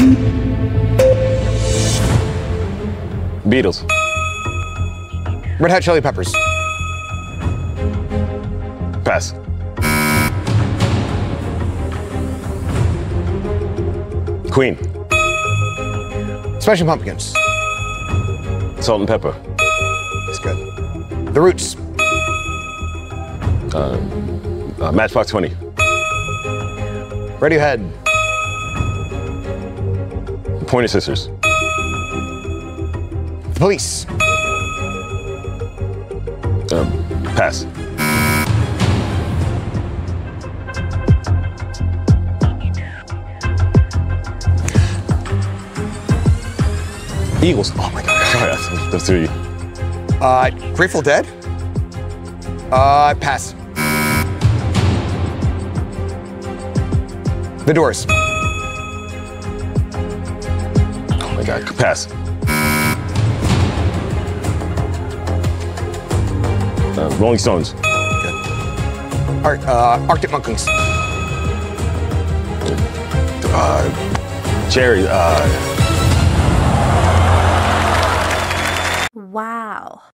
Beatles. Red Hot Chili Peppers. Pass. Queen. Smashing Pumpkins. Salt and Pepper. That's good. The Roots. Matchbox 20. Radiohead. Pointer Sisters. The Police. Pass. Eagles. Oh my God. Sorry, that's three. Grateful Dead. Pass. The Doors. Oh my God. Pass. Rolling Stones. Good. Arctic Monkeys. Cherry. Wow.